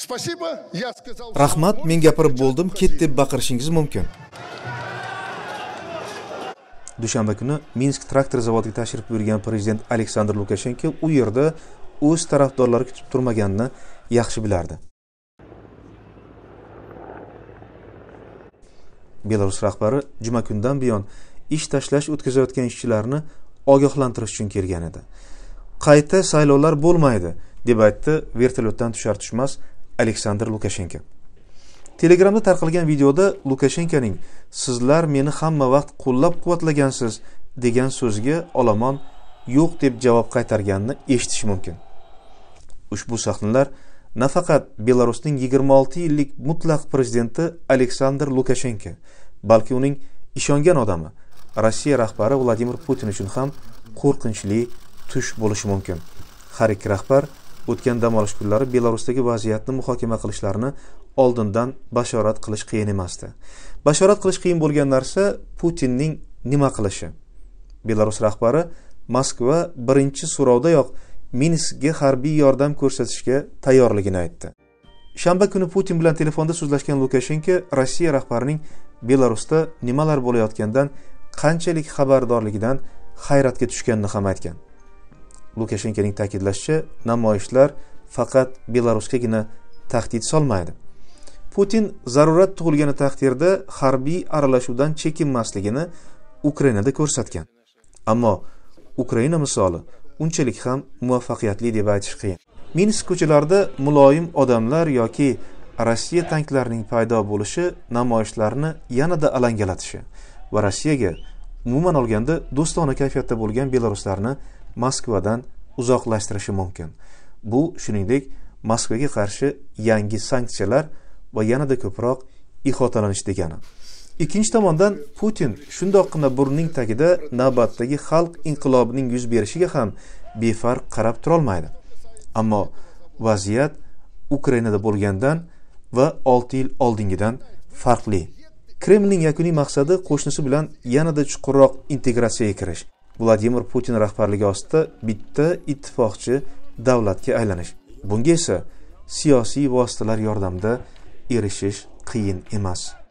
Спасибо, я сказал. Rahmat, men gapirib bo'ldim, ket deb baqirishingiz mumkin. Dushanba kuni Minsk traktor zavodiga tashrif buyurgan prezident Aleksandr Lukashenko u yerda o'z tarafdorlari kutib turmaganini yaxshi bilardi. Belarus rahbari juma kundan buyon ish tashlash o'tkazayotgan ishchilarni ogohlantirish uchun kelgan edi. Qayta saylovlar bo'lmaydi, deb aytdi vertolyotdan tushar-tushmas Aleksandr Lukashenko. Telegramda tarqalgan videoda Lukashenkoning "Sizlar meni hamma vaqt qo'llab-quvvatlagansiz" degan so'ziga olomon yo'q deb javob qaytarganini eshitish mumkin. Ushbu sahnalar nafaqat Belarusning 26 yillik mutlaq prezidenti Aleksandr Lukashenko, balki uning ishongan odami Rossiya rahbari Vladimir Putin uchun ham qo'rqinchli tush bo'lishi mumkin. Har ikki rahbar o'tgan dam olish kunlari Belarusdagi vaziyatni muhokama qilishlarini oldindan bashorat qilish qiyin emasdi. Bashorat qilish qiyin bo'lgan narsa Putinning nima qilishi. Belarus rahbari Moskva birinchi so'rovdayoq Minskga harbiy yordam ko'rsatishga tayyorligini aytdi. Shanba kuni Putin bilan telefonda so'zlashgan Lukashenko Rossiya rahbarining Belarusda nimalar bo'layotganidan qanchalik xabardorligidan hayratga tushganini ham aytgan. Lukashenkoning ta'kidlashicha, namoyishlar faqat Belarusgagina tahdid solmaydi. Putin zarurat tug'ilgani taqdirda harbiy aralashuvdan chekinmasligini Ukrainada ko'rsatgan. Ammo Ukraina misoli unchalik ham muvaffaqiyatli deb aytish qiyin. Minsk ko'chalarida muloyim odamlar yoki Rossiya tanklarining paydo bo'lishi namoyishlarni yanada alangalatishi va Rossiyaga umuman olganda do'stona kayfiyatda bo'lgan belaruslarni Moskvadan uzoqlashtirishi mumkin. Bu shuningdek Moskvaga qarshi yangi sanksiyalar va yanada ko'proq ihotalanish degani. Ikkinchi tomondan Putin shundoqqina burning tagida navbatdagi xalq inqilobining yuz berishiga ham befarq qarab tura olmaydi. Ammo vaziyat Ukrainada bo'lgandan va 6 yil oldingidan farqli. Kremlning yakuniy maqsadi qo'shnisi bilan yanada chuqurroq integratsiyaga kirish. Vladimir Putin rahbarligi ostida bitta ittifoqchi davlatga aylanish. Bunga esa siyosiy vositalar yordamida erishish qiyin emas.